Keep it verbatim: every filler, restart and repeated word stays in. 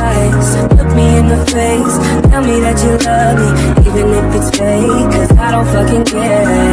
eyes, look me in the face, tell me that you love me, even if it's fake, cause I don't fucking care.